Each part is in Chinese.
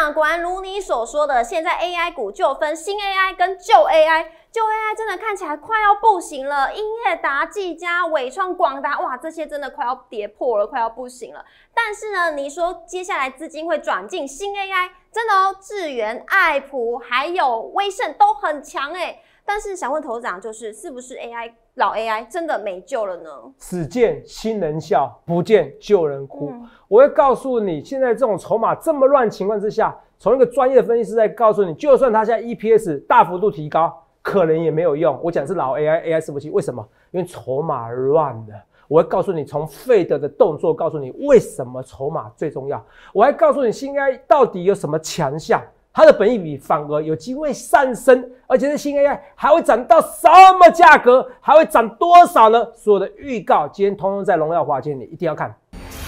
长，果然如你所说的，现在 AI 股就分新 AI 跟旧 AI。旧 AI 真的看起来快要不行了，英业达、技嘉、伟创、广达，哇，这些真的快要跌破了，快要不行了。但是呢，你说接下来资金会转进新 AI， 真的哦，智原、爱普还有威盛都很强哎。但是想问头长，是不是 AI 老 AI 真的没救了呢？ 只见新人笑，不见旧人哭。我会告诉你，现在这种筹码这么乱情况之下，从一个专业的分析师在告诉你，就算它现在 EPS 大幅度提高，可能也没有用。我讲的是老 AI 伺服器，为什么？因为筹码乱了。我会告诉你，从费德的动作告诉你为什么筹码最重要。我还告诉你，新 AI 到底有什么强项。它的本益比反而有机会上升，而且是新 AI 还会涨到什么价格，还会涨多少呢？所有的预告今天通通在荣耀华间，你一定要看。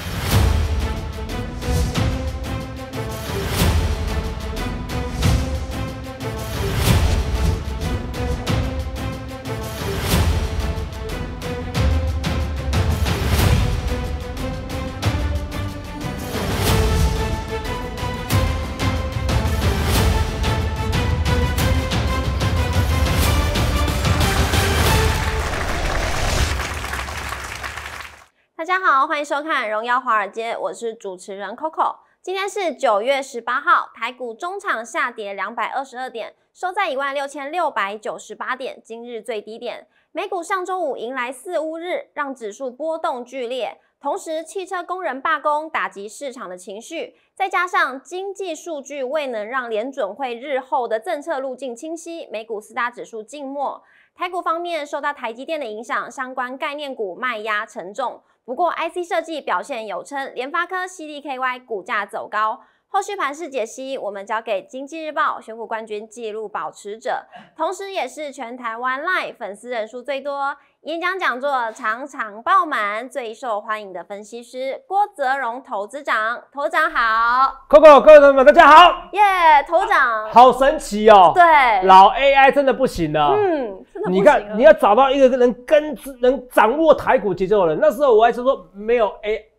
大家好，欢迎收看《荣耀华尔街》，我是主持人 Coco。今天是9月18号，台股中场下跌222点，收在16698点，今日最低点。美股上周五迎来4乌日，让指数波动剧烈。同时，汽车工人罢工打击市场的情绪，再加上经济数据未能让联准会日后的政策路径清晰，美股4大指数静默。台股方面受到台积电的影响，相关概念股卖压沉重。不过 IC 设计表现有称，联发科、CDKY 股价走高。后续盘势解析，我们交给经济日报选股冠军纪录保持者，同时也是全台湾 LINE 粉丝人数最多、演讲讲座场场爆满、最受欢迎的分析师郭泽荣投资长。头长好 ，Coco 各位同学们大家好， 耶、头长好神奇哦， 对， 老 AI 真的不行了， 真的不行了。 你看你要找到一个能掌握台股节奏的人，那时候我还是说没有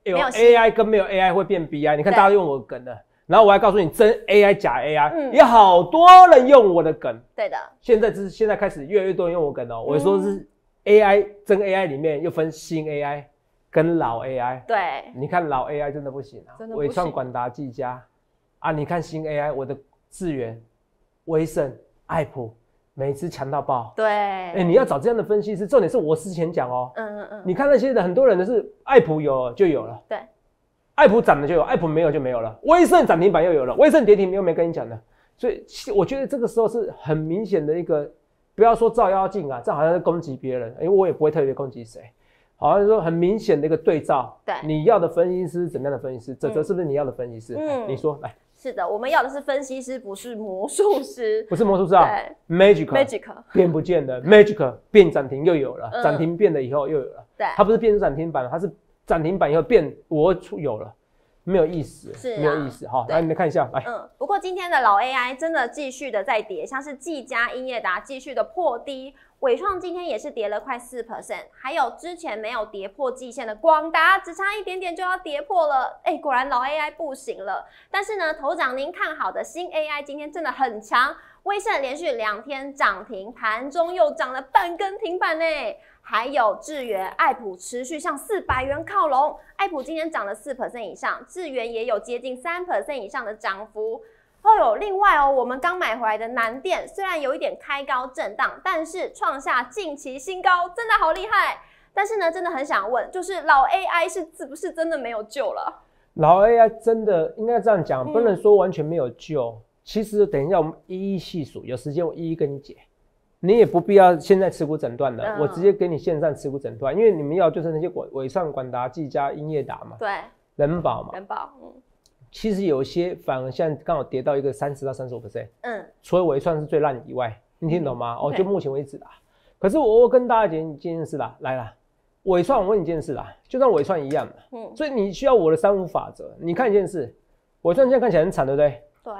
AI 跟没有 AI 会变 BI， 你看大家用我的梗了。然后我还告诉你，真 AI 假 AI，有好多人用我的梗。 对的， 现在开始越来越多人用我梗哦。我说是 AI 真 AI 里面又分新 AI 跟老 AI。 对， 你看老 AI 真的不行啊，伟创、广达、技嘉啊，你看新 AI， 我的智原、威盛、爱普，每次强到爆。 对， 你要找这样的分析师，重点是我之前讲哦。你看那些的很多人的是爱普有就有了。对。爱普涨了就有，爱普没有就没有了。威盛涨停板又有了，威盛跌停又没跟你讲的，所以我觉得这个时候是很明显的一个，不要说照妖镜啊，这好像是攻击别人，因为我也不会特别攻击谁，好像是说很明显的一个对照。对，你要的分析师怎么样的分析师？这是不是你要的分析师？你说来。是的，我们要的是分析师，不是魔术师。 不是魔术师啊 ，Magic 变不见的 Magic 变涨停又有了，涨停变了以后又有了。对，它不是变成涨停板，它是。涨停板以后变我有了，没有意思，没有意思哈。来，你们看一下，来， 不过今天的老 AI 真的继续的在跌，像是技嘉、英业达继续的破低，伟创今天也是跌了快4%，还有之前没有跌破季线的广达，只差一点点就要跌破了。果然老 AI 不行了。但是呢，头长您看好的新 AI 今天真的很强，威盛连续2天涨停，盘中又涨了半根停板呢。还有智原、爱普持续向400元靠拢，爱普今天涨了4% 以上，智原也有接近3% 以上的涨幅。另外我们刚买回来的南电虽然有一点开高震荡，但是创下近期新高，真的好厉害。但是呢，真的很想问，就是老 AI 是不是真的没有救了？ 老 AI 真的应该这样讲，不能说完全没有救。其实等一下我们一一细数，有时间我一一跟你解。你也不必要现在持股诊断的，我直接给你线上持股诊断，因为你们要就是那些伟创、广达、技嘉、英业达嘛，对，人保嘛，人保，其实有一些反而现在刚好跌到一个30到35%，除了伟创是最烂以外，你听懂吗？就目前为止啦。可是我跟大家讲一件事啦，来啦，伟创我问你一件事啦，就像伟创一样嘛，所以你需要我的3-5法则，你看一件事，伟创现在看起来很惨，对不对？对。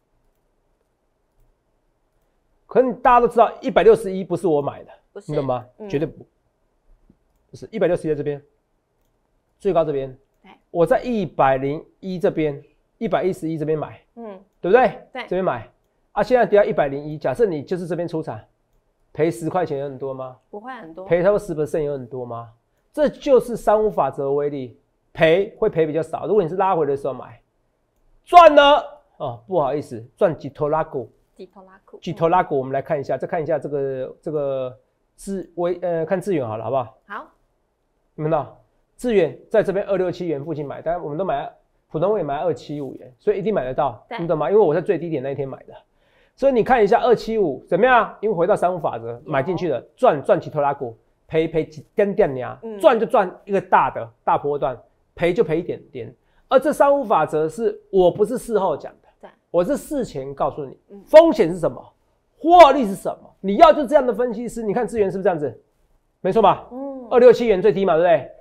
可是大家都知道，161不是我买的，你懂吗？绝对不是161在这边，最高这边，我在101这边，111这边买， 对不对？ 对， 这边买啊，现在跌到101，假设你就是这边出场，赔10块钱有很多吗？ 不会很多， 赔超过10% 有很多吗？这就是三五法则的威力，赔会赔比较少。如果你是拉回的时候买，赚了哦，不好意思，赚几头拉股。几头拉股，我们来看一下，再看一下这个看智远好了，好不好？ 好， 你们看到智远在这边267元附近买，当然我们都买普通位买275元，所以一定买得到，你懂吗？因为我在最低点那一天买的，所以你看一下275怎么样？因为回到三五法则买进去的，赚几头拉股，赔几点点呀，赚就赚一个大波段，赔就赔一点点。而这三五法则是我不是事后讲的，我是事前告诉你，风险是什么，获利是什么，你要就这样的分析师。你看智原是不是这样子？没错吧？267元最低嘛，对不对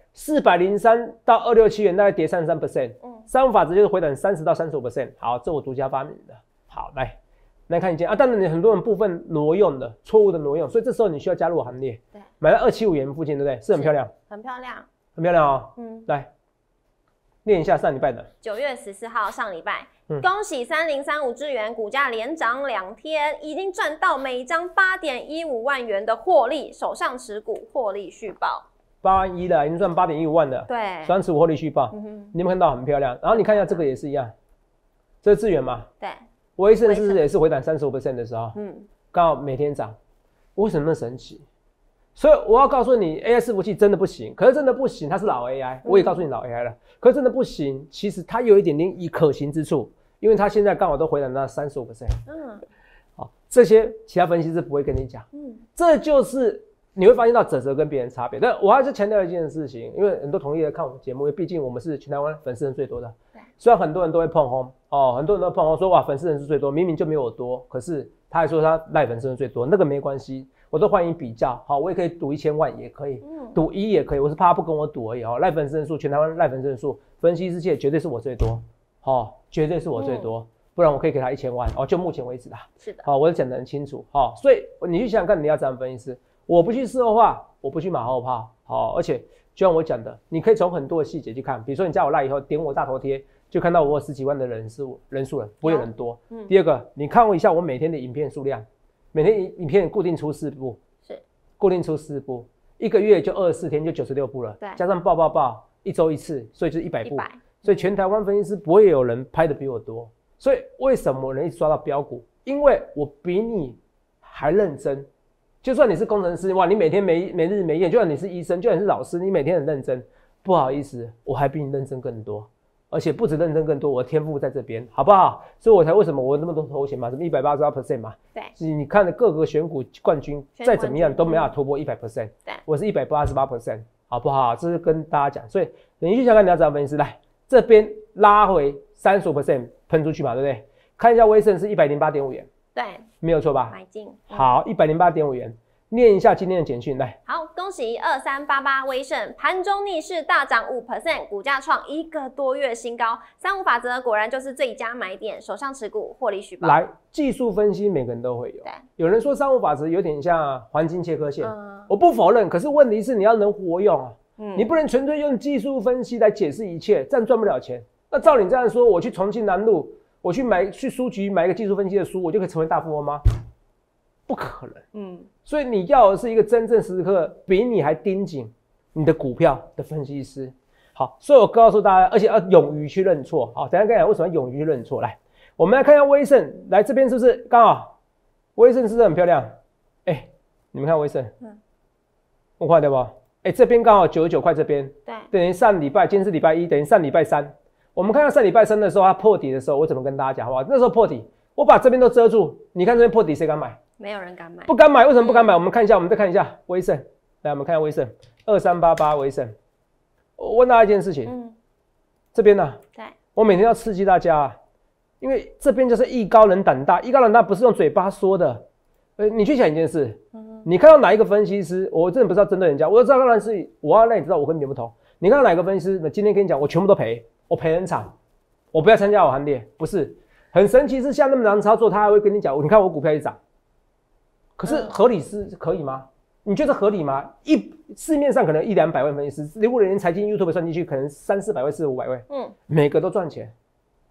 ？403到267元大概跌33%，三五法则就是回档30到35%。好，这我独家发明的。好，来看一件啊，当然你很多人部分挪用的，错误的挪用，所以这时候你需要加入我行列。对，买到275元附近，对不对？是很漂亮， 很漂亮， 很漂亮哦。来念一下上礼拜的 9月14号上礼拜。恭喜3035智原股价连涨2天，已经赚到每张8.15万元的获利，手上持股获利续报 8万1了，已经赚8.15万的， 对， 手上持股获利续报，你有没有看到很漂亮？然后你看一下这个也是一样，这是智原嘛？ 对， 威盛是不是也是回档35%的时候，刚好每天涨，为什么那么神奇？所以我要告诉你 ，AI 伺服器真的不行，可是真的不行，它是老 AI，我也告诉你老 AI 了，可是真的不行，其实它有一点点可行之处。因为它现在刚好都回档到35%，好，这些其他分析师不会跟你讲，这就是你会发现到泽跟别人差别。但我还是强调一件事情，因为很多同业在看我们节目，因为毕竟我们是全台湾粉丝人最多的，虽然很多人都会碰轰哦，很多人都碰轰说哇粉丝人是最多，明明就没有我多，可是他还说他赖粉丝人最多，那个没关系，我都欢迎比较，好，我也可以赌1000万也可以，赌1也可以，我是怕他不跟我赌而已哦。赖粉丝人数，全台湾赖粉丝人数，分析师界绝对是我最多。绝对是我最多，不然我可以给他1000万就目前为止啦。 是的， 我讲得很清楚所以你去想想看，你要怎样分析师，我不去事后化，我不去马后炮而且就像我讲的，你可以从很多的细节去看，比如说你加我赖以后，点我大头贴，就看到我有10几万的人数了，不会有人多。第二个，你看我一下我每天的影片数量，每天影片固定出4部，固定出4部，一个月就24天就96部了，加上报1周1次，所以就是100部。所以全台湾分析师不会有人拍的比我多，所以为什么我能一直抓到标股？因为我比你还认真。就算你是工程师，哇，你每天没日没夜；就算你是医生，就算你是老师，你每天很认真。不好意思，我还比你认真更多，而且不止认真更多，我的天赋在这边，好不好？所以我才为什么我那么多头衔嘛，什么188% 嘛， 对， 你看的各个选股冠军再怎么样都没办法突破100%， 对， 我是188%，好不好？这是跟大家讲，所以你去想看你要怎样分析，来。这边拉回35%喷出去嘛，对不对？看一下威盛是108.5元， 对， 没有错吧？ 买进， 好，108.5元。念一下今天的简讯，来。 好，恭喜2388威盛盘中逆势大涨5%，股价创1个多月新高。三五法则果然就是最佳买点，手上持股获利续报。 来，技术分析每个人都会有。有人说三五法则有点像黄金切割线，我不否认，可是问题是你要能活用啊。你不能纯粹用技术分析来解释一切，这样赚不了钱。那照你这样说，我去重庆南路，我去书局买一个技术分析的书，我就可以成为大富翁吗？不可能。所以你要的是一个真正时刻比你还盯紧你的股票的分析师。好，所以我告诉大家，而且要勇于去认错。好，等一下跟你讲为什么要勇于去认错。来，我们来看一下威盛，来这边是不是刚好？威盛是不是很漂亮？你们看威盛，我快点不？这边刚好99块，这边对， 等于上礼拜，今天是礼拜1，等于上礼拜3。我们看到上礼拜3的时候，它破底的时候，我怎么跟大家讲好不好？那时候破底，我把这边都遮住。你看这边破底，谁敢买？ 没有人敢买， 不敢买。为什么不敢买？我们看一下，我们再看一下威盛。来，我们看一下威盛2388威盛。我问大家一件事情，这边呢， 对， 我每天要刺激大家，因为这边就是艺高人胆大，艺高人胆大不是用嘴巴说的。你去想一件事，你看到哪一个分析师，我真的不是要针对人家，我知道当然是我要让你知道我跟别人不同。你看到哪个分析师，今天跟你讲，我全部都赔，我赔很惨，我不要参加我行列，不是很神奇是像那么难操作，他还会跟你讲，你看我股票一涨，可是合理是可以吗？你觉得合理吗？市面上可能100-200万分析师，如果连财经 YouTube 算进去，可能300-400位、400-500位，每个都赚钱，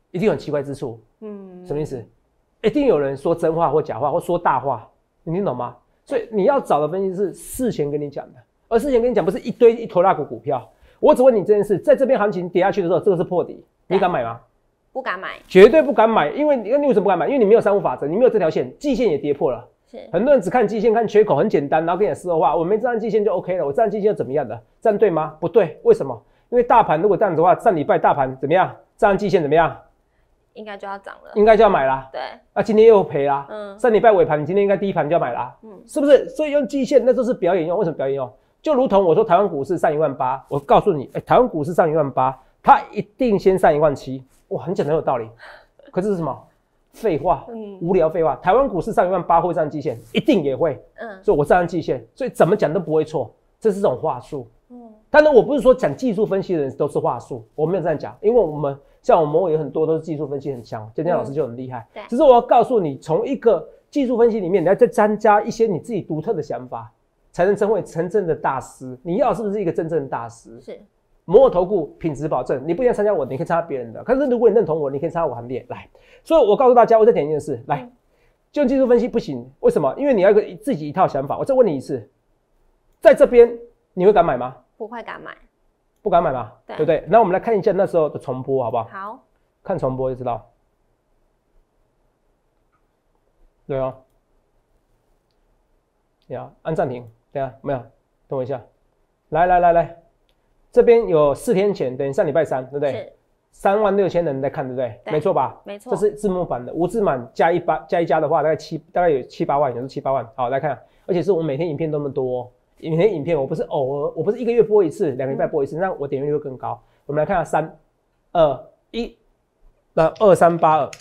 一定有很奇怪之处。什么意思？一定有人说真话或假话或说大话，你听懂吗？所以你要找的分析是事前跟你讲的，而事前跟你讲不是一坨拉股票。我只问你这件事，在这边行情跌下去的时候，这个是破底，你敢买吗？ 不敢买， 绝对不敢买，因为你为什么不敢买？因为你没有三五法则，你没有这条线，季线也跌破了。很多人只看季线，看缺口，很简单，然后跟你说话，我没站季线就 OK 了，我站季线又怎么样的？站对吗？不对，为什么？因为大盘如果这样子的话，上礼拜大盘怎么样？站季线怎么样？ 应该就要涨了， 应该就要买啦。 对， 今天又赔啦。上礼拜尾盘，你今天应该第一盘就要买啦。是不是？所以用季线那都是表演用，为什么表演用？就如同我说台湾股市上18000，我告诉你，台湾股市上18000，它一定先上17000，哇，很简单有道理。可是是什么？废话，无聊废话。台湾股市上18000会上季线，一定也会。所以我上季线，所以怎么讲都不会错，这是这种话术。当然我不是说讲技术分析的人都是话术，我没有这样讲，因为我们有很多都是技术分析很强，建建老师就很厉害。只是我要告诉你，从一个技术分析里面，你要再增加一些你自己独特的想法，才能成为真正的大师。你要是不是一个真正的大师？是。摩尔投顾品质保证，你不一定要参加我的，你可以参加别人的。可是如果你认同我，你可以参加我行列来。所以我告诉大家，我再点一件事，来，就技术分析不行，为什么？因为你要有自己一套想法。我再问你一次，在这边你会敢买吗？ 不会敢买， 不敢买嘛，对不对？那我们来看一下那时候的重播，好不好？ 好， 看重播就知道。对哦，呀，按暂停，等一下没有，等我一下，来。这边有4天前，等于上礼拜3，对不对？是36000人在看，对不对？没错吧？ 没错。 这是字幕版的，无字版加一加的话，大概有7、8万，有时7、8万。好，来看，而且是我们每天影片那么多，每天影片我不是偶尔，我不是1个月播一次，2个礼拜播一次，那我点阅率会更高。我们来看下3、2、1，那2382，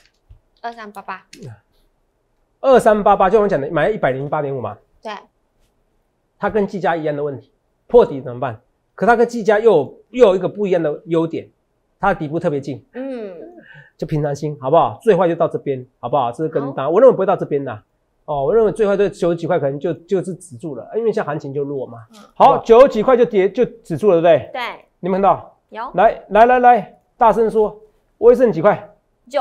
2388，就我们讲的买108.5嘛。对。它跟技嘉一样的问题，破底怎么办？可它跟技嘉又有一个不一样的优点，它的底部特别近，就平常心，好不好？最坏就到这边，好不好？这是跟单，我认为不会到这边啦。我认为最坏对90几块可能就是止住了，因为像行情就弱嘛。好，90几块就止住了，对不对？对。你们看到？有。来，大声说，威盛几块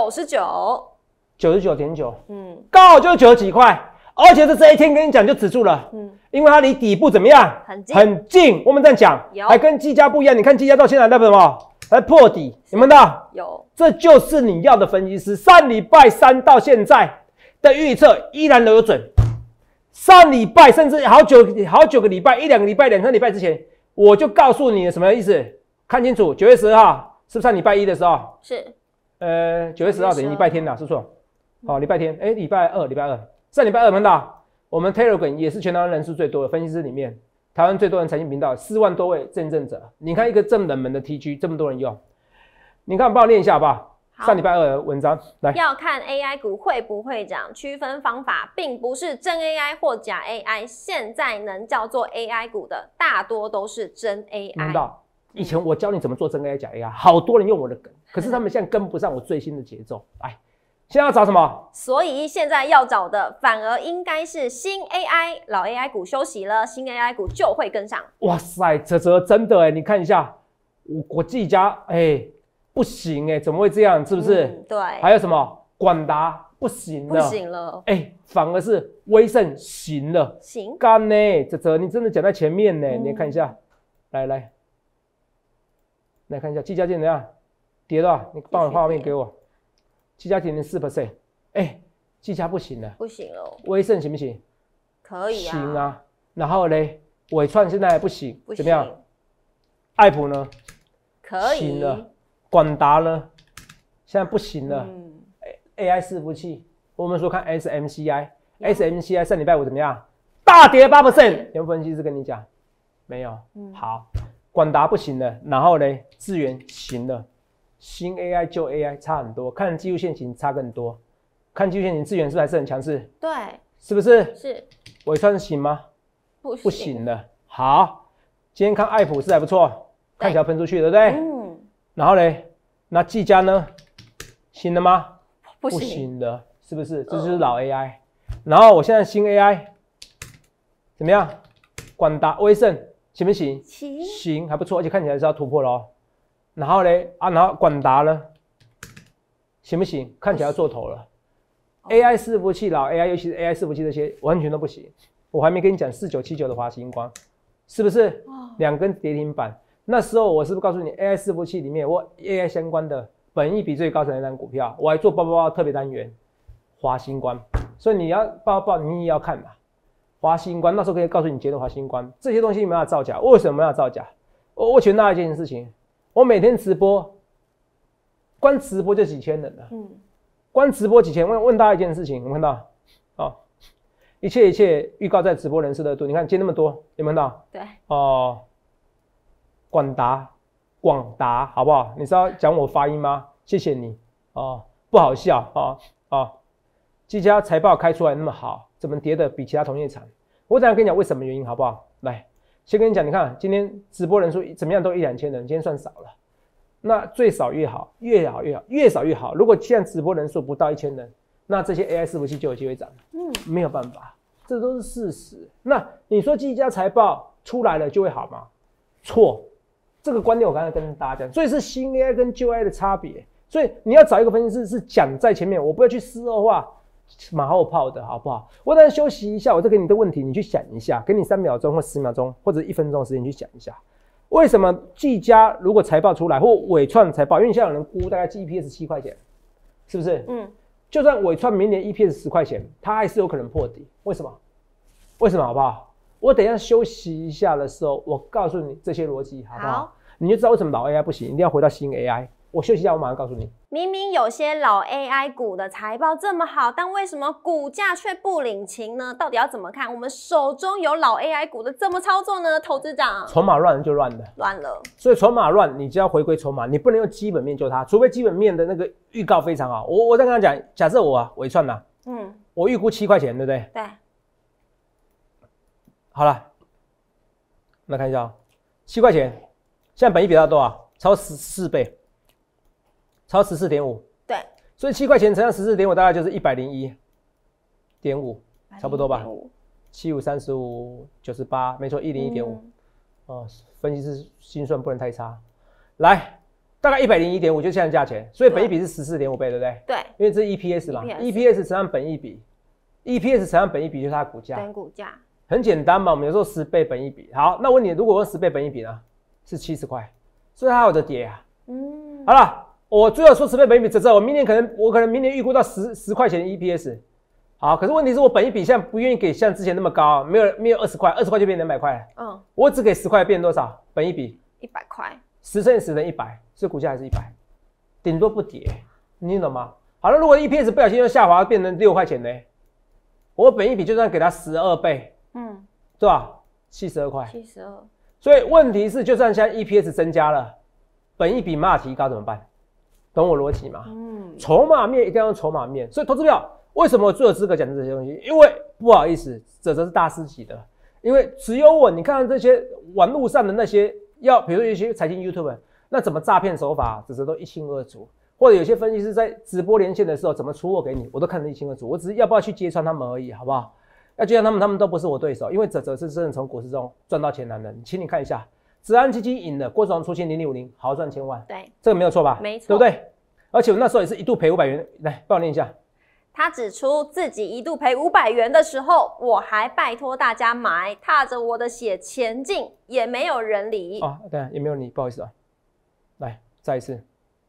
？99.9，刚好就是90几块。而且这一天跟你讲就止住了，因为它离底部怎么样？很近。我们这样讲，还跟技嘉不一样。你看技嘉到现在那什么，还破底，有没有到？有。这就是你要的分析师。上礼拜3到现在的预测依然都有准。上礼拜甚至好久个礼拜，1、2个礼拜、2、3礼拜之前，我就告诉你什么意思？看清楚，9月12号是不是上礼拜1的时候？是。9月10号等于礼拜天啦，是不是？好，礼拜天，礼拜二。上礼拜2看到我们 Telegram 也是全台湾人数最多的分析师里面，台湾最多人财经频道4万多位见证者。你看一个这么冷门的 TG， 这么多人用，你看帮我念一下好不好？上礼拜2的文章来， 要看 AI 股会不会涨，区分方法并不是真 AI 或假 AI， 现在能叫做 AI 股的大多都是真 AI。 听到？以前我教你怎么做真 AI 假 AI， 好多人用我的梗，可是他们现在跟不上我最新的节奏。来。现在要找什么？ 所以现在要找的反而应该是新 AI， 老 AI 股休息了，新 AI 股就会跟上。 哇塞，这真的你看一下，我技嘉不行怎么会这样？是不是？对。还有什么广达不行了，反而是威盛行了，行干这你真的讲在前面呢，你看一下，来看一下技嘉怎么样？跌了，你帮我画面给我。技嘉跌了4%，技嘉不行了， 不行了。 威盛行不行？ 可以啊， 行啊。然后嘞，伟创现在还不行，怎么样？爱普呢？ 可以。 行了。广达呢？现在不行了。AI 伺服器，我们说看 SMCI 上礼拜5怎么样？大跌8%。有分析师跟你讲，没有。好，广达不行了。然后嘞，智原行了。新 AI 旧 AI 差很多，看技术线型差更多。看技术线型，智原是不是还是很强势？ 对， 是不是？ 是。 伟创行吗？ 不行了。好，今天看爱普是还不错，看起来喷出去，对不对？然后嘞，那技嘉呢？行了吗？不行了，是不是？这就是老 AI。然后我现在新 AI 怎么样？广达、威盛行不行？行，还不错，而且看起来是要突破了哦。然后嘞然后广达呢？ 行不行？看起来要做头了。AI 伺服器老 AI， 尤其是 AI 伺服器这些完全都不行。我还没跟你讲4979的华星光，是不是2根跌停板？那时候我是不是告诉你 AI 伺服器里面我 AI 相关的本益比最高的那张股票，我还做888特别单元华星光，所以你要报你也要看嘛。华星光那时候可以告诉你结论，华星光这些东西没有造假，为什么要造假？我全大家一件事情，我每天直播，光直播就几千人了，光直播几千，问大家一件事情，有没有看到？哦，一切预告在直播人士热度，你看接那么多，有没有看到？ 对， 哦，广达，好不好？你是要讲我发音吗？谢谢你哦，不好笑哦。技嘉财报开出来那么好，怎么跌的比其他同业惨？我等一下跟你讲为什么原因，好不好？来，先跟你讲，你看今天直播人数怎么样都1-2千人，今天算少了。那最少越好，越少越好。如果现在直播人数不到1000人，那这些 AI 伺服器就有机会涨。没有办法，这都是事实。那你说技嘉财报出来了就会好吗？错，这个观点我刚才跟大家讲，所以是新 AI 跟旧 AI 的差别。所以你要找一个分析师是讲在前面，我不要去事后化马后炮的好不好？我等下休息一下，我再给你的问题你去想一下，给你3秒钟或10秒钟或者1分钟的时间去想一下。为什么技嘉如果财报出来或伟创财报，因为现在有人估大概 EPS 7块钱，是不是？就算伟创明年 EPS 10块钱，它还是有可能破底。为什么？好不好？我等一下休息一下的时候，我告诉你这些逻辑，好不好？你就知道为什么老 AI 不行，一定要回到新 AI。我休息一下，我马上告诉你。 明明有些老 AI 股的财报这么好，但为什么股价却不领情呢？到底要怎么看？我们手中有老 AI 股的怎么操作呢？投资长， 筹码乱就乱了，所以筹码乱，你就要回归筹码，你不能用基本面救它，除非基本面的那个预告非常好。我再跟他讲，假设我伟创啦，我预估7块钱，对不对？ 对。 好了，来看一下7块钱，现在本益比到多少？超14倍。超14.5， 对， 所以7块钱乘上14.5，大概就是101.5，差不多吧？753598，没错，101.5。哦，分析师心算不能太差。来，大概101.5就现在价钱，所以本益比是14.5倍，对不对？ 对， 因为这是 EPS 嘛 ，EPS 乘上本益比 ，EPS 乘上本益比就是它的股价。 等股价。 很简单嘛，我们有时候10倍本益比。好，那问你，如果用10倍本益比呢？是70块，所以它有的跌啊。好了。我最好说10倍本益比，我明年可能明年预估到10块钱的 EPS， 好，可是问题是我本益比现在不愿意给像之前那么高，没有20块，20块就变200块了。我只给10块，变多少？本益比 100块 ，10乘以10等于100，所以股价还是100，顶多不跌，你懂吗？好了，如果 EPS 不小心又下滑变成6块钱呢？我本益比就算给它12倍，对吧？72块，72。所以问题是，就算现在 EPS 增加了，本益比没有提高怎么办？懂我逻辑吗？筹码面一定要用筹码面，所以投资票为什么我最有资格讲这些东西？因为不好意思，这是大师级的，因为只有我，你看看这些网络上的那些比如说一些财经 YouTuber， 那怎么诈骗手法，这都一清二楚。或者有些分析师在直播连线的时候怎么出货给你，我都看得一清二楚。我只是要不要去揭穿他们而已，好不好？要揭穿他们都不是我对手，因为这是真的从股市中赚到钱的人。请你看一下。子安基金赢了，郭总出现0050，豪赚1000万，对，这个没有错吧？ 没错， 对不对？而且我那时候也是一度赔500元，来帮我念一下。 他指出自己一度赔500元的时候，我还拜托大家买，踏着我的血前进，也没有人理。 对，也没有人理，不好意思啊。来，再一次，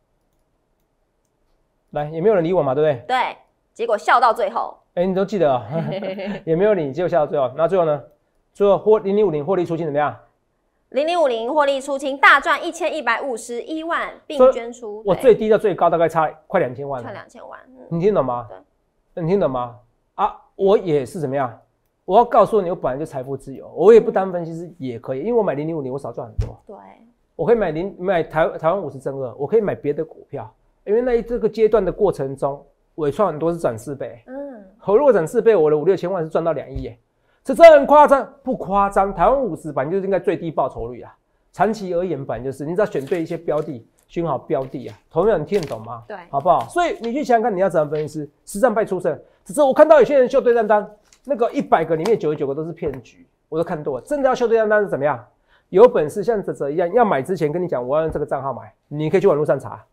来，也没有人理我嘛，对不对？ 对，结果笑到最后。 你都记得啊、也没有理，结果笑到最后，那最后呢？最后0050获利出清怎么样 ？0050获利出清，大赚1151万，并捐出。 我最低到最高大概差快2000万， 快2000万。 你听懂吗？对，你听懂吗？我也是怎么样？我要告诉你，我本来就财富自由，我也不当分析师也可以，因为我买0050，我少赚很多。对，我可以买台湾50正2，我可以买别的股票，因为这个阶段的过程中，伟创很多是涨4倍。我如果涨4倍，我的5、6千万是赚到2亿耶。这很夸张，不夸张？台湾50本来就是应该最低报酬率啊，长期而言本来就是，你只要选对一些标的，选好标的啊，同样你听得懂吗？对，好不好？所以你去想想看，你要怎样分析师，实战派出身。只是我看到有些人秀对账单，那个100个里面99个都是骗局，我都看多了。真的要秀对账单是怎么样？有本事像泽一样，要买之前跟你讲，我要用这个账号买，你可以去网络上查，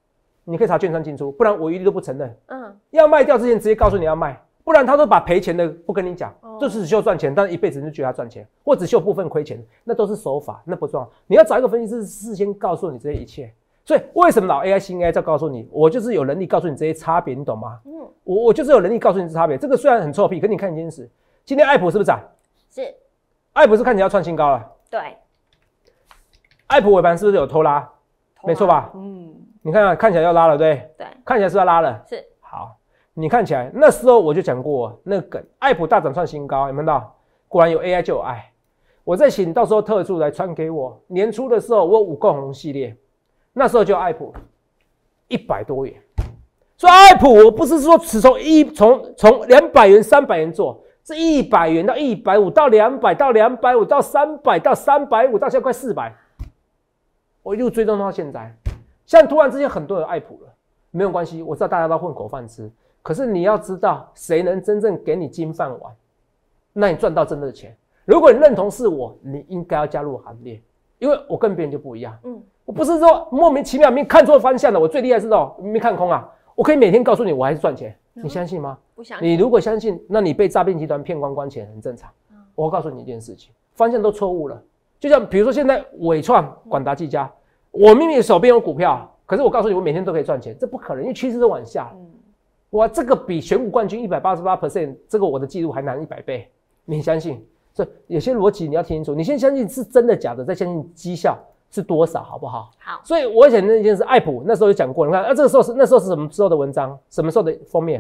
你可以查券商进出，不然我一律都不承认。要卖掉之前直接告诉你要卖，不然他都把赔钱的不跟你讲，就是只秀赚钱，但是一辈子就觉得他赚钱，或只秀部分亏钱，那都是手法，那不重要。你要找一个分析师事先告诉你这些一切。所以为什么老 AI 新 AI 在告诉你，我就是有能力告诉你这些差别，你懂吗？我就是有能力告诉你这差别。这个虽然很臭屁，可你看一件事，今天爱普是不是涨？ 是。 爱普是看起来要创新高了。 对。 爱普尾盘是不是有偷拉？没错吧？你看看起来要拉了，对？ 对。 看起来是要拉了。 是。 好，你看起来那时候我就讲过那个梗，爱普大涨创新高，有没有到？果然有 AI 就有爱。我在请到时候特助来传给我。年初的时候我有5共红系列。那时候就有爱普100多元，所以爱普我不是说只从200元、300元做，是100元到150到200到250到300到350到现在快400，我一路追踪到现在。现在突然之间很多人爱普了，没有关系，我知道大家都混口饭吃，可是你要知道谁能真正给你金饭碗，那你赚到真的钱。如果你认同是我，你应该要加入行列，因为我跟别人就不一样。我不是说莫名其妙没看错方向的，我最厉害是没看空啊！我可以每天告诉你我还是赚钱，你相信吗？ 不相信。 你如果相信，那你被诈骗集团骗光钱很正常。我告诉你一件事情，方向都错误了。就像比如说现在伟创、广达、技嘉，我明明手边有股票，可是我告诉你我每天都可以赚钱，这不可能，因为趋势都往下。哇，这个比选股冠军188%，这个我的记录还难100倍，你相信？所以有些逻辑你要听清楚，你先相信是真的假的，再相信绩效是多少，好不好？ 好。 所以我讲那件事，爱普那时候就讲过，你看，这个时候是那时候是什么时候的文章？什么时候的封面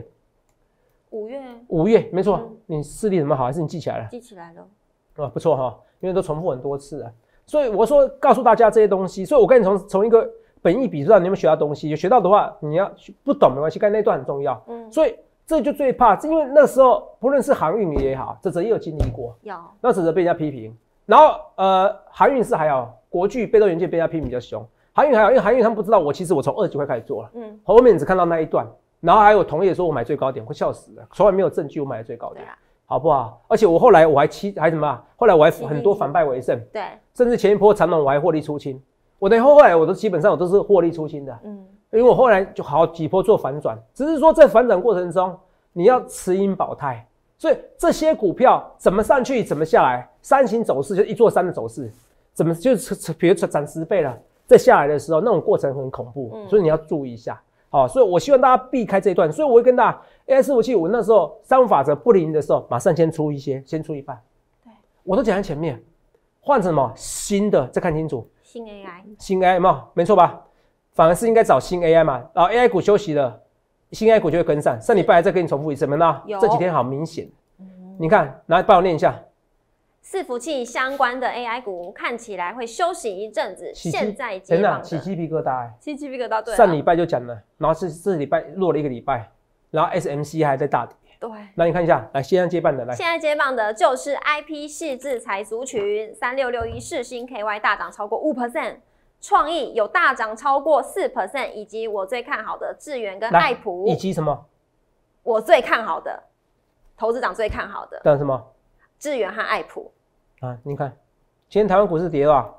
？5月，没错。你视力怎么好？还是你记起来了？ 记起来了。不错哈，因为都重复很多次了。所以我说告诉大家这些东西，所以我跟你从一个本益比知道你有没有学到东西，有学到的话，你要不懂没关系，刚才那段很重要。所以这就最怕，因为那时候不论是航运也好，泽也有经历过，那泽被人家批评，然后航运是还好。国巨、被动元件被人家批评比较凶，航运还好，因为航运他们不知道其实我从29块开始做了，后面只看到那一段，然后还有同业说我买最高点，会笑死了，从来没有证据我买的最高点，好不好？而且我后来我还什么？后来我还很多反败为胜， 对， 甚至前一波长龙我还获利出清，后来我都基本上我都是获利出清的，因为我后来就好几波做反转，只是说在反转过程中你要持盈保泰，所以这些股票怎么上去怎么下来，三型走势就1座山的走势。怎么就是比如涨10倍了，再下来的时候，那种过程很恐怖，所以你要注意一下。好，所以我希望大家避开这一段。所以我会跟大家 AI 伺服器，我那时候3法则不灵的时候，马上先出一些，先出一半。对，我都讲在前面，换成什么新的，再看清楚。 新 AI， 新 AI 嘛，没错吧？反而是应该找新 AI 嘛，然后 AI 股休息了，新 AI 股就会跟上。上礼拜还再跟你重复一次，没有？这几天好明显。你看，来帮我念一下。 伺服器相关的 AI 股看起来会休息一阵子，现在接棒的起鸡皮疙瘩， 起鸡皮疙瘩，对。 上礼拜就讲了，然后这礼拜落了1个礼拜，然后 SMC 还在大跌。 对， 那你看一下，来现在接棒的，来， 现在接棒的就是 IP 矽智财族群3661世芯 KY 大涨超过5%，创意有大涨超过4%，以及我最看好的智原跟爱普， 以及什么？ 我最看好的，投资长最看好的， 等什么？ 智原和爱普。 啊，你看，今天台湾股市跌了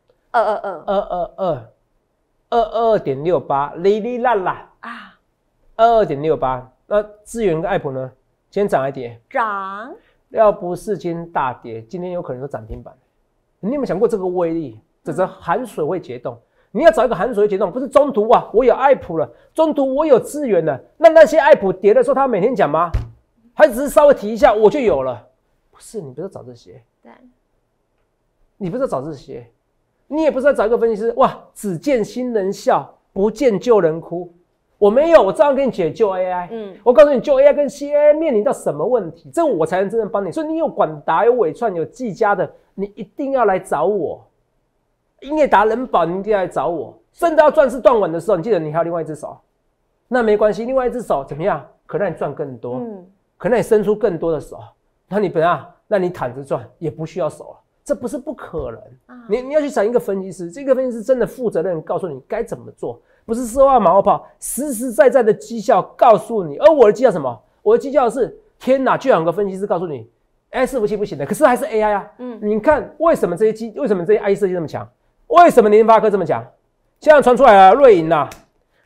，22.68，哩哩啦啦啊，22.68。那智原跟爱普呢？今天涨还跌？ 涨。 要不是今天大跌，今天有可能都涨停板。你有没有想过这个威力？这含水会结冻。你要找一个含水会结冻，不是中途啊，我有爱普了，中途我有智原了。那些爱普跌的时候，他每天讲吗？还只是稍微提一下，我就有了。不是，你不是找这些。对，你不是找这些，你也不是在找一个分析师。哇，只见新人笑，不见旧人哭。我没有，我照样给你解救 AI。我告诉你，救 AI 跟 CAI 面临到什么问题，这我才能真正帮你。所以你有广达、有伟创、有技嘉的，你一定要来找我。英业达、人保，你一定要来找我。真的要赚是断稳的时候，你记得你还有另外一只手，那没关系，另外一只手怎么样？可让你赚更多，可让你伸出更多的手。那你本来那你躺着赚也不需要手了，这不是不可能。你要去找一个分析师，这个分析师真的负责任，告诉你该怎么做，不是说话马后炮，实实在在的绩效告诉你。而我的绩效什么？我的绩效是天哪，居然有个分析师告诉你，伺服器不行的，可是还是 AI 啊。你看为什么这些 IC 设计这么强？为什么联发科这么强？现在传出来了，瑞银啊，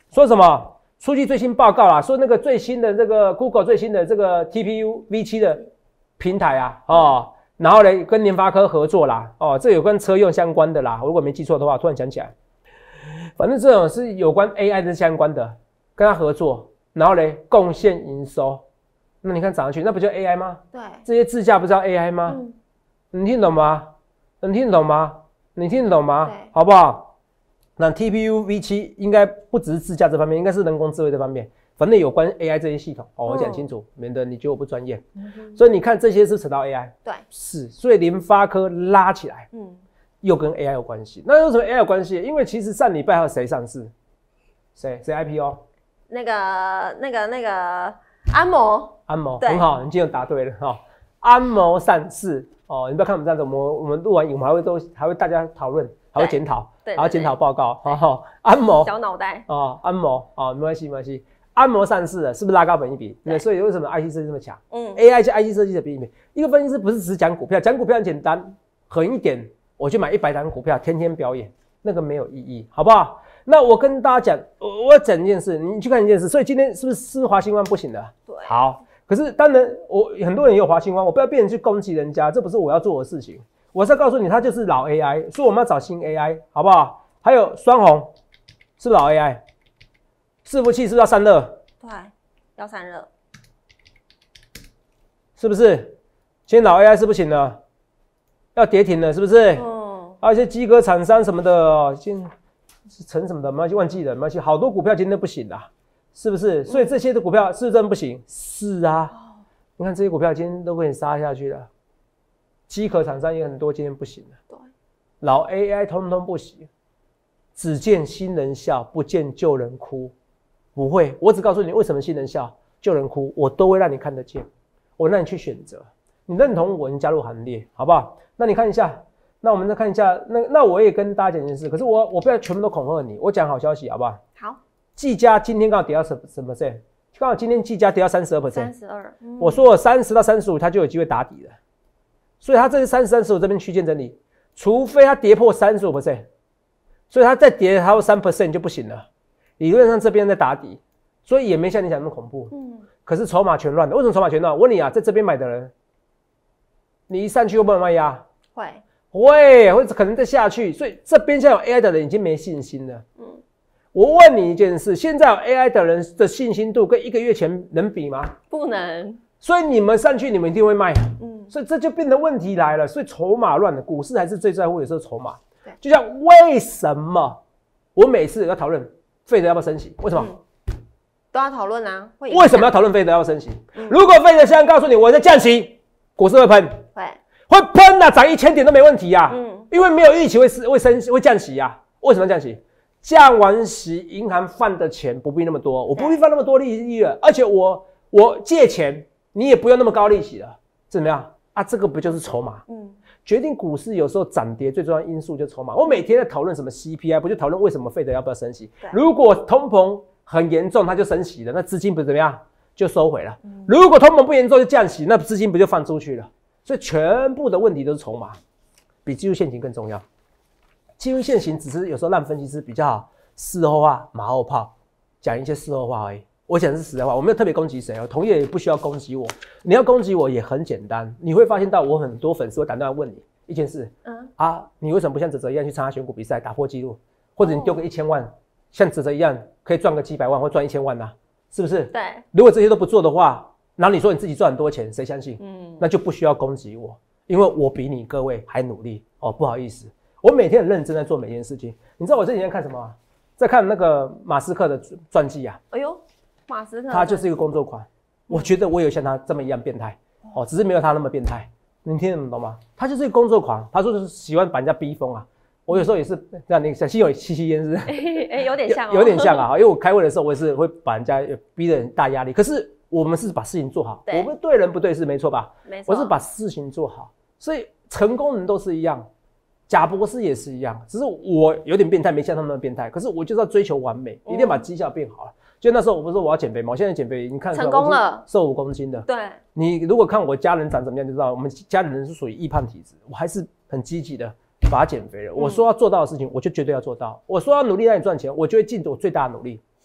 说什么？出具最新报告啦，说那个最新的这个 Google 最新的这个 TPU V7 的平台啊，哦，然后呢跟联发科合作啦，哦，这有关车用相关的啦，如果没记错的话，突然想起来，反正这种是有关 AI 的相关的，跟他合作，然后呢贡献营收，那你看涨上去，那不就 AI 吗？ 对， 这些自驾不叫 AI 吗？你听得懂吗？你听得懂吗？你听得懂吗？好不好？那 TPU V7 应该不只是自驾这方面，应该是人工智慧这方面，反正有关 AI 这些系统，我讲清楚，免得你觉得我不专业。所以你看这些是扯到 AI， 对， 是，所以联发科拉起来，又跟 AI 有关系。那为什么 AI 有关系？因为其实上礼拜还有谁上市？谁 IPO？ 那个安谋， 很好，你今天答对了哈。安谋上市哦，你不要看我们这样子，我们录完影，我们还会大家讨论，还会检讨。然后检讨报告，安谋小脑袋哦，安谋哦，没关系，安谋上市了，是不是拉高本益比？对，所以为什么 IC 设计这么强？AI 加 IC 设计的本益比，一个分析师不是只讲股票，讲股票很简单，狠一点，我去买100档股票，天天表演，那个没有意义，好不好？那我跟大家讲，我讲一件事，你去看一件事，所以今天是不是华星光不行了？ 对， 好，可是当然很多人也有华星光，我不要变成去攻击人家，这不是我要做的事情。我是要告诉你，它就是老 AI， 所以我们要找新 AI， 好不好？还有双红，是不是老 AI？ 伺服器是不是要散热？ 对，要散热， 是不是？今天老 AI 是不行了，要跌停了，是不是？还有一些机壳厂商什么的哦，今天是成什么的，没关系，忘记了，没关系。好多股票今天不行啦，是不是？所以这些的股票是不是真不行？是啊，你看这些股票今天都被你杀下去了。机壳厂商也很多，今天不行了。对，老 AI 通通不行，只见新人笑，不见旧人哭。不会，我只告诉你为什么新人笑，旧人哭，我都会让你看得见，我让你去选择。你认同我，你加入行列，好不好？那你看一下，那我们再看一下，那我也跟大家讲一件事，可是我不要全部都恐吓你，我讲好消息，好不好？ 好。 技嘉今天刚好跌到什么%？刚好今天技嘉跌到32%。 32%。 我说我30到35，它就有机会打底了。所以它这是30、35这边区间整理，除非它跌破35%，所以它再跌还有3% 就不行了。理论上这边在打底，所以也没像你讲那么恐怖。可是筹码全乱的，为什么筹码全乱？我问你啊，在这边买的人，你一上去会不会卖压？会可能再下去，所以这边现在有 AI 的人已经没信心了。我问你一件事，现在有 AI 的人的信心度跟1个月前能比吗？ 不能。 所以你们上去，你们一定会卖。所以这就变得问题来了。所以筹码乱的，股市还是最在乎的是筹码。就像为什么我每次要讨论费德要不要升息？为什么？ 都要讨论啊。 为什么要讨论费德要不要升息？如果费德现在告诉你我在降息，股市会喷，会喷啊，涨1000点都没问题啊。因为没有预期会降息啊。为什么要降息？降完息，银行放的钱不必那么多，我不必放那么多利息了，而且我借钱，你也不用那么高利息了，怎么样啊？这个不就是筹码？决定股市有时候涨跌最重要的因素就是筹码。我每天在讨论什么 CPI， 不就讨论为什么费德要不要升息？如果通膨很严重，它就升息了，那资金不是怎么样就收回了？如果通膨不严重就降息，那资金不就放出去了？所以全部的问题都是筹码，比技术线型更重要。技术线型只是有时候让分析师比较好事后话马后炮，讲一些事后话而已。我讲的是实在话，我没有特别攻击谁，同业也不需要攻击我。你要攻击我也很简单，你会发现到我很多粉丝会打电话问你一件事，你为什么不像哲哲一样去参加选股比赛打破纪录，或者你丢个1000万，像哲哲一样可以赚个几百万或赚1000万啊，是不是？ 对。 如果这些都不做的话，然后你说你自己赚很多钱，谁相信？那就不需要攻击我，因为我比你各位还努力哦。不好意思，我每天很认真在做每件事情。你知道我这几天看什么啊？在看那个马斯克的传记啊。 哎呦。马斯克他就是一个工作狂，我觉得我有像他这么一样变态只是没有他那么变态，你听得懂吗？他就是一个工作狂，他说就是喜欢把人家逼疯啊。我有时候也是这样，你心有戚焉是不是？ 有点像有点像啊，因为我开会的时候我也是会把人家逼得很大压力，可是我们是把事情做好，我们对人不对事，没错吧？没错，我是把事情做好，所以成功人都是一样。贾博士也是一样，只是我有点变态，没像他们那么变态。可是我就是要追求完美，一定要把绩效变好了。就那时候我不是说我要减肥吗？我现在减肥，你看成功了， 瘦5公斤的。对，你如果看我家人长怎么样，就知道我们家里人是属于易胖体质。我还是很积极的把它减肥了。我说要做到的事情，我就绝对要做到。我说要努力让你赚钱，我就会尽我最大的努力。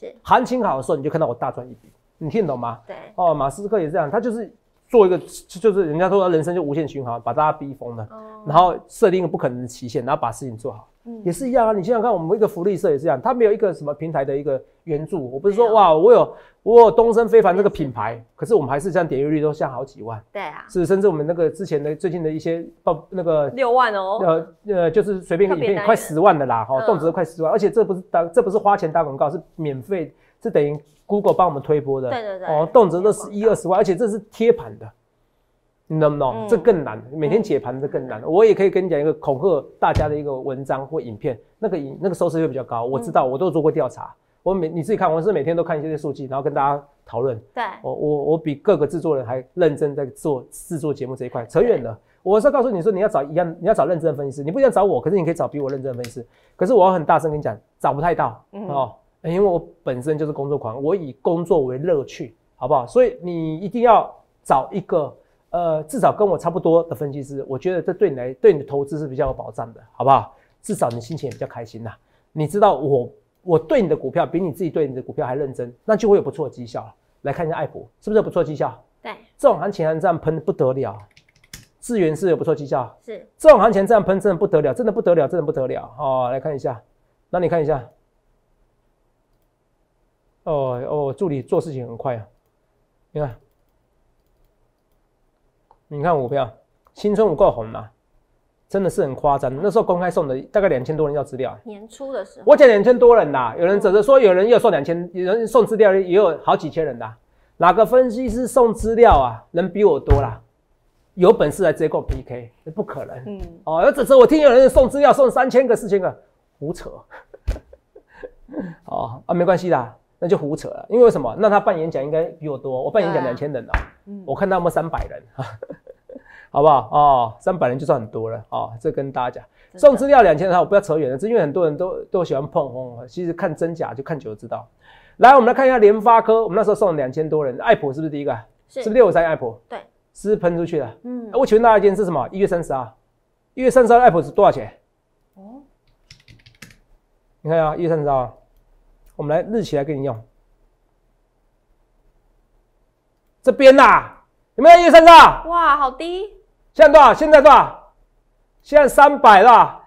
是行情好的时候，你就看到我大赚一笔，你听得懂吗？ 对， 哦，马斯克也是这样，他就是做一个，就是人家说人生就无限循环，把大家逼疯了，然后设定一个不可能的期限，然后把事情做好。也是一样啊，你想想看，我们一个福利社也是这样，它没有一个什么平台的一个援助。我不是说哇，我有东升非凡这个品牌，可是我们还是这样点阅率都下好几万。 对啊， 是甚至我们那个之前的最近的一些那个 6万哦， 就是随便一个影片快10万的啦，动辄快10万，而且这不是花钱打广告，是免费，是等于 Google 帮我们推播的。 对对对， 哦，动辄都11、20万，而且这是贴盘的。你懂不懂？这更难，每天解盘这更难。我也可以跟你讲一个恐吓大家的一个文章或影片，那个收视率比较高。我知道，我都做过调查。你自己看，我是每天都看一些数据，然后跟大家讨论。 对， 我比各个制作人还认真在做制作节目这一块。扯远了，我是要告诉你说，你要找认真的分析师，你不一定要找我，可是你可以找比我认真的分析师。可是我要很大声跟你讲，找不太到哦，因为我本身就是工作狂，我以工作为乐趣，好不好？所以你一定要找一个。至少跟我差不多的分析师，我觉得这对你的投资是比较有保障的，好不好？至少你心情也比较开心啦。你知道我对你的股票比你自己对你的股票还认真，那就会有不错的绩效。来看一下爱普，是不是有不错的绩效？ 对， 这种行情还这样喷不得了。智原是有不错绩效， 是这种行情这样喷真的不得了，真的不得了，真的不得了哦！来看一下，那你看一下，助理做事情很快啊，你看。你看股票，新春5够红啦，真的是很夸张。那时候公开送的大概2000多人要资料， 年初的时候， 我讲2000多人啦，有人指着说有人又送2000，有人送资料也有好几千人啦。哪个分析师送资料啊？人比我多啦，有本事来直接跟我 PK， 不可能。要指责我听有人送资料送3000个、4000个，胡扯。没关系啦。那就胡扯了，因为什么？那他办演讲应该比我多，我办演讲2000人啊，我看到他们300人，好不好？300人就算很多了这跟大家讲，送资料2000人，我不要扯远了，因为很多人都喜欢碰轰，其实看真假就看久了知道。来，我们来看一下联发科，我们那时候送了2000多人，爱普是不是第一个？是不是653爱普？ 对， 是不是喷出去了？我请问大家一件事是什么？1月30号，1月30号爱普是多少钱？你看啊，1月30号。我们来日期来给你用，这边啦，有没有1月30号？ 哇，好低！ 现在多少？现在多少？现在300啦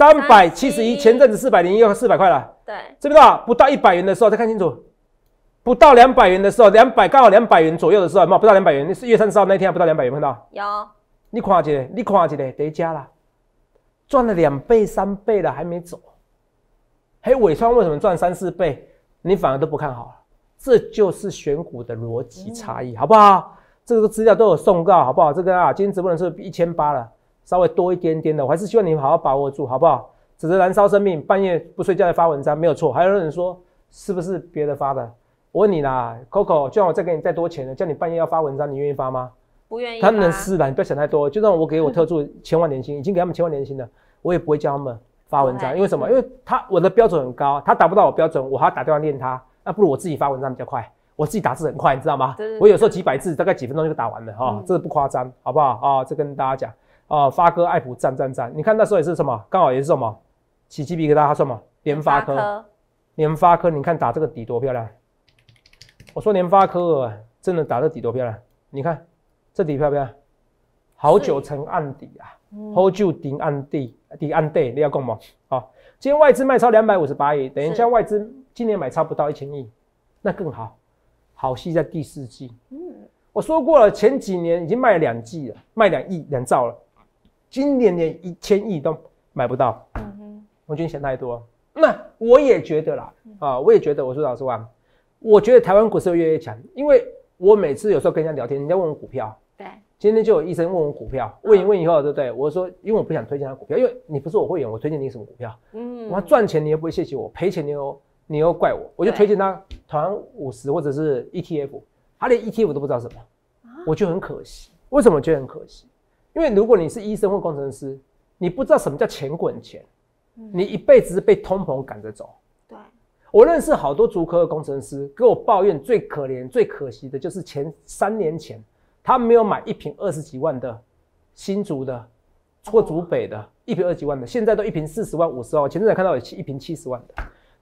，371，前阵子401又400块了。 对， 这边多少？不到100元的时候，再看清楚，不到200元的时候，200刚好200元左右的时候，有没有？不到200元，你是1月30号那天还不到200元，看到？ 有。 你看一个，得加啦，赚了2倍、3倍了，还没走。伟创为什么赚3、4倍，你反而都不看好？这就是选股的逻辑差异，好不好？这个资料都有送告，好不好？这个今天直播人数1800了，稍微多一点点的，我还是希望你好好把握住，好不好？只是燃烧生命，半夜不睡觉来发文章没有错。还有人说是不是别的发的？我问你啦 ，Coco， 就算我再给你再多钱了，叫你半夜要发文章，你愿意发吗？ 不愿意。 他能是啦，你不要想太多。就算我给我特助1000万年薪，已经给他们1000万年薪了，我也不会叫他们发文章，因为什么？因为我的标准很高，他达不到我标准，我还要打电话练他，那不如我自己发文章比较快，我自己打字很快，你知道吗？对，我有时候几百字，大概几分钟就打完了这个不夸张，好不好？这跟大家讲发哥、爱普赞，你看那时候也是什么？刚好也是什么？起鸡皮疙瘩，他说什么？联发科，你看打这个底多漂亮！我说联发科真的打这底多漂亮，你看这底漂不漂亮？好9层暗底啊！好久顶暗地，你要讲吗？今天外资卖超258亿，等于像外资今年买超不到1000亿，那更好。好戏在第4季。我说过了，前几年已经卖了2季了，卖2兆了，今年连1000亿都买不到。我觉得想太多。那我也觉得啦，我也觉得，我说老实话，我觉得台湾股市会越来越强，因为我每次有时候跟人家聊天，人家问我股票。 对。 今天就有医生问我股票，问一问以后，对不对？我说，因为我不想推荐他股票，因为你不是我会员，我推荐你什么股票？我赚钱你又不会谢谢我，赔钱你又怪我，我就推荐他台湾50或者是 ETF， 他连 ETF 都不知道什么，我就很可惜。为什么觉得很可惜？因为如果你是医生或工程师，你不知道什么叫钱滚钱，你一辈子是被通膨赶着走。对，我认识好多竹科的工程师，跟我抱怨最可怜、最可惜的就是3年前。他没有买一瓶20几万的新竹的或竹北的，一瓶20几万的，现在都一瓶40万、50万。我前阵子看到有一瓶70万的，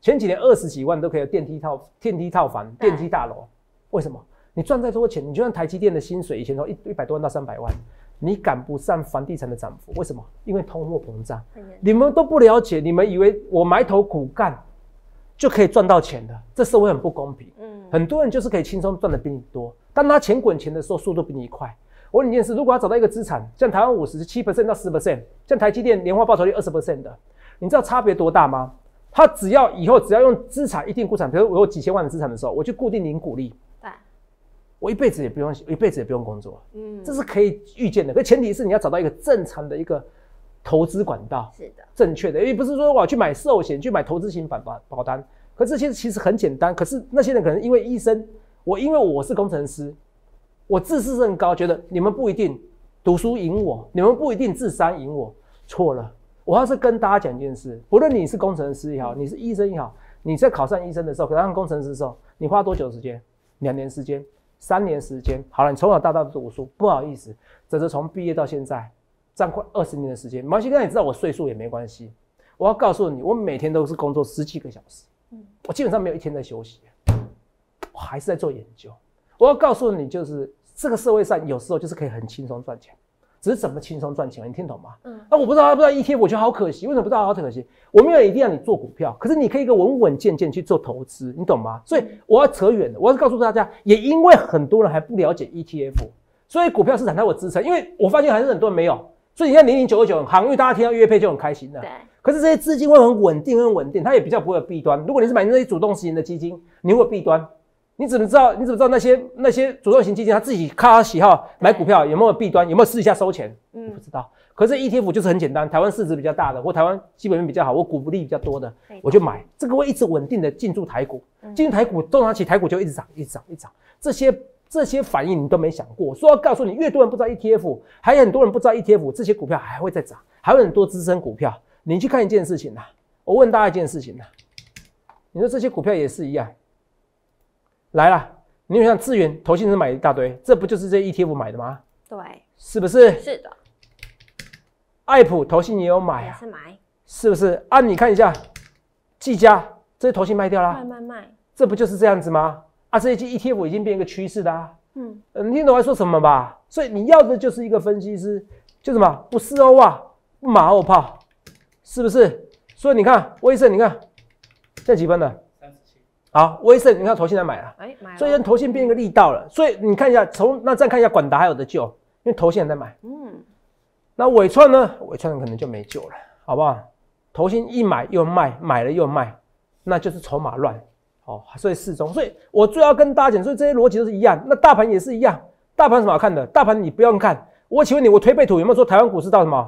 前几年20几万都可以有电梯套房、电梯大楼，为什么？你赚再多钱，你就算台积电的薪水以前从100多万到300万，你赶不上房地产的涨幅，为什么？因为通货膨胀。你们都不了解，你们以为我埋头苦干就可以赚到钱的，这社会很不公平。很多人就是可以轻松赚的比你多，当他钱滚钱的时候，速度比你快。我问你一件事，如果要找到一个资产，像台湾57%到10%，像台积电年化报酬率20%的，你知道差别多大吗？他以后只要用资产一定股产，比如我有几千万的资产的时候，我就固定领股利。我一辈子也不用工作，这是可以预见的。可前提是你要找到一个正常的一个投资管道，是的，正确的，也不是说我要去买寿险、去买投资型保单。可这些其实很简单，可是那些人可能因为医生，因为我是工程师，我自视甚高，觉得你们不一定读书赢我，你们不一定智商赢我，错了。我要是跟大家讲一件事，不论你是工程师也好，你是医生也好，你在考上医生的时候，考上工程师的时候，你花多久时间？2年时间。3年时间，好了，你从小到大读书，不好意思，这是从毕业到现在，这样快20年的时间，没关系，让你知道我岁数也没关系。我要告诉你，我每天都是工作10几个小时，我基本上没有一天在休息，我还是在做研究。我要告诉你，就是这个社会上有时候就是可以很轻松赚钱，只是怎么轻松赚钱，你听懂吗？那我不知道 ETF， 我觉得好可惜，为什么不知道好可惜？我没有一定要你做股票，可是你可以一个稳健去做投资，你懂吗？所以我要扯远了，我要告诉大家，也因为很多人还不了解 ETF， 所以股票市场它有支撑，因为我发现还是很多人没有，所以你看00929很行，因为大家听到月配就很开心了。对。可是这些资金会很稳定，它也比较不会有弊端。如果你是买那些主动型的基金，你会有弊端。你怎么知道那些主动型基金他自己靠他喜好买股票有没有弊端，有没有私底下收钱？你不知道。可是 ETF 就是很简单，台湾市值比较大的，或台湾基本面比较好，或股利比较多的，我就买。这个会一直稳定的进驻台股，进入台股动它起，台股就一直涨。这些反应你都没想过。说要告诉你，越多人不知道 ETF， 还有很多人不知道 ETF， 这些股票还会再涨，还有很多资深股票。你去看一件事情啦，我问大家一件事情啦，你说这些股票也是一样。来啦，你有像智原投信是买一大堆，这不就是这 ETF 买的吗？对，是不是？是的。爱普投信也有买啊，也是买，是不是？啊，你看一下，技嘉这些投信卖掉啦，卖，这不就是这样子吗？啊，这些 ETF 已经变一个趋势的啊。你听懂我在说什么吧？所以你要的就是一个分析师，就什么不事后啊，不马后炮，是不是？所以你看威盛，你看现在几分了？好，威盛你看投信在买了，买了，所以投信变一个力道了。所以你看一下，那再看一下广达还有的救，因为投信也在买。那伟创呢？伟创可能就没救了，好不好？投信一买又卖，买了又卖，那就是筹码乱。所以适中。所以我最要跟大家讲，所以这些逻辑都是一样。那大盘也是一样，大盘什么好看的？大盘你不用看。我请问你，我推背图有没有说台湾股市到什么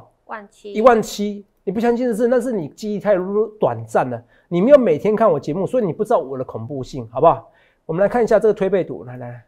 ？17000？你不相信的是，那是你记忆太短暂了。你没有每天看我节目，所以你不知道我的恐怖性，好不好？我们来看一下这个推背图，来，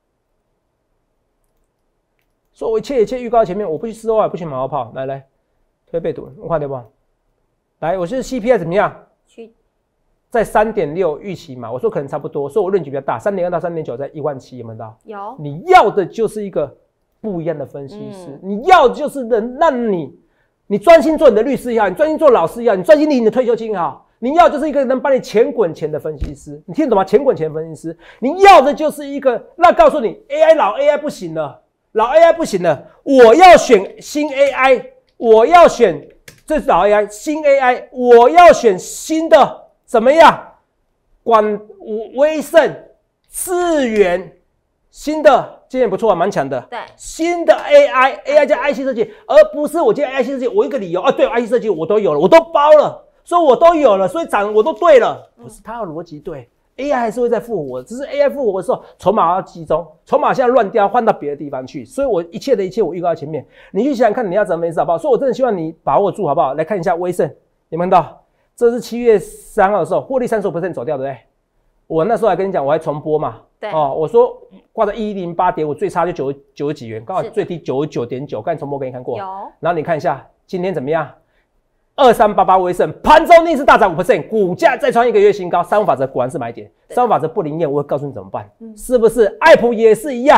说我一切预告前面，我不去事后，也不去马后炮，来推背图，我看到不？来，我是 CPI 怎么样？在 3.6 预期嘛，我说可能差不多，所以我论据比较大，3.2到3.9在17000，有没有到？有。你要的就是一个不一样的分析师，你要的就是能让你专心做你的律师也好，你专心做老师也好，你专心理你的退休金也好，你要就是一个能帮你钱滚钱的分析师，你听得懂吗？钱滚钱分析师，你要的就是一个，那告诉你 老 AI 不行了，我要选新 AI， 我要选这是老 AI 新 AI， 我要选新的怎么样？威盛、智原，新的。今天不错啊，蛮强的。对，新的 AI 加 IC 设计，而不是我今天 IC 设计，我一个理由啊，对 IC 设计我都有了，我都包了，所以我都有了，所以涨我都对了。不是，它的逻辑对 ，AI 还是会再复活，只是 AI 复活的时候，筹码要集中，筹码现在乱掉，换到别的地方去。所以我一切我预告在前面，你去想想看你要怎么回事好不好？所以我真的希望你把握住好不好？来看一下威盛，你们看到这是7月3号的时候，获利35% 走掉，对不对？我那时候还跟你讲，我还重播嘛。对我说挂在108点，我最差就90几元，刚好最低99.9，刚才重播给你看过。有。然后你看一下今天怎么样？2388威盛盘中逆势大涨5%，股价再创1个月新高。3五法则果然是买点，3五法则不灵验，我会告诉你怎么办，是不是？爱普也是一样，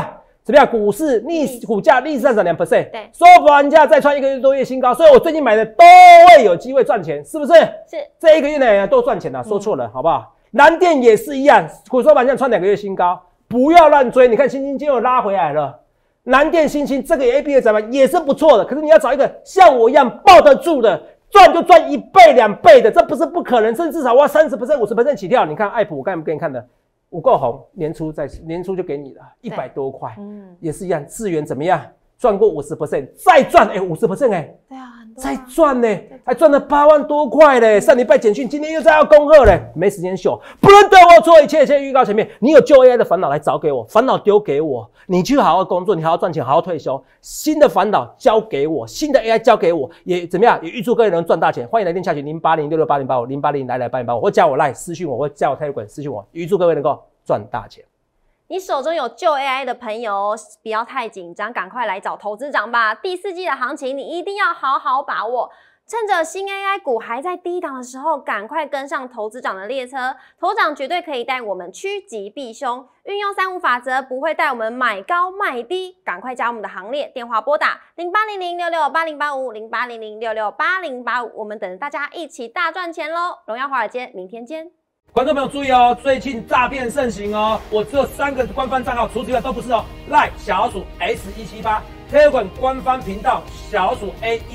怎么样？股价逆势上涨2%， 对， 收盘价再创1个月多月新高，所以我最近买的都会有机会赚钱，是不是？ 是， 这1个月呢都赚钱了，说错了，好不好？南电也是一样，股收盘价创2个月新高，不要乱追。你看新兴今天又拉回来了，南电、新兴这个 AB 的展板也是不错的，可是你要找一个像我一样抱得住的，赚就赚1倍、2倍的，这不是不可能，甚至至少我要30%、50%起跳。你看爱普，我刚才给你看的。不够红，年初就给你了100多块，也是一样。智原怎么样？赚过50%，再赚50% 对啊，很多再赚呢，还赚了8万多块嘞。上礼拜简讯，今天又在要恭贺嘞，没时间秀，不能等我做一切预告前面。你有旧 AI 的烦恼来找给我，烦恼丢给我，你去好好工作，你好好赚钱，好好退休。新的烦恼交给我，新的 AI 交给我，也怎么样？也预祝各位能赚大钱。欢迎来电洽询080668085080080-885，或加我 LINE 私讯我，或加我 Telegram 私讯我，预祝各位能够赚大钱。 你手中有旧 AI 的朋友，不要太紧张，赶快来找投资长吧。第4季的行情，你一定要好好把握。趁着新 AI 股还在低档的时候，赶快跟上投资长的列车。投长绝对可以带我们趋吉避凶，运用3-5法则，不会带我们买高卖低。赶快加入我们的行列，电话拨打0800668085 0800668085，我们等着大家一起大赚钱喽！荣耀华尔街，明天见。 观众朋友注意哦，最近诈骗盛行哦，我只有3个官方账号，除此之外都不是哦。LINE 小老鼠 S178，Telegram 官方频道小老鼠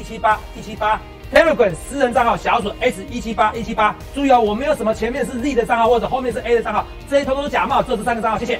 A178，私人账号小老鼠 S178。注意哦，我没有什么前面是 Z 的账号或者后面是 A 的账号，这些通通都假冒，只有这3个账号，谢谢。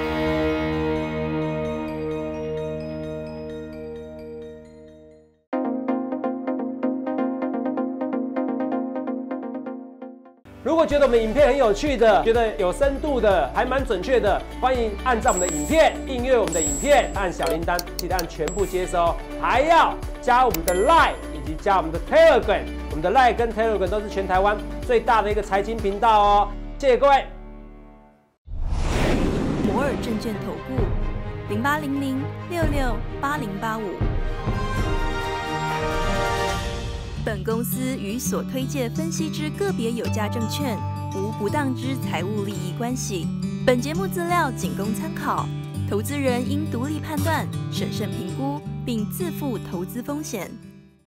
如果觉得我们影片很有趣的，觉得有深度的，还蛮准确的，欢迎按照我们的影片订阅我们的影片，按小铃铛，记得按全部接收，还要加我们的 LINE 以及加我们的 Telegram， 我们的 LINE 跟 Telegram 都是全台湾最大的一个财经频道哦，谢谢各位。 摩尔证券投顾0800668085。本公司与所推介分析之个别有价证券无不当之财务利益关系。本节目资料仅供参考，投资人应独立判断、审慎评估，并自负投资风险。